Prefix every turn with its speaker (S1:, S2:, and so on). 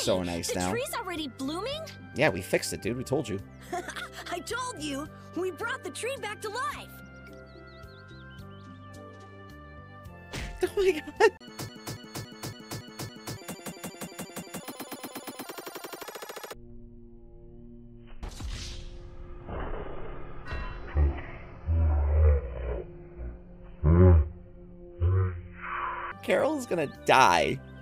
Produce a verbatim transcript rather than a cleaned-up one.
S1: so nice
S2: the
S1: now.
S2: The tree's already blooming?
S1: Yeah, we fixed it, dude. We told you.
S2: I told you. We brought the tree back to life.
S1: Oh my god. Karol's gonna die.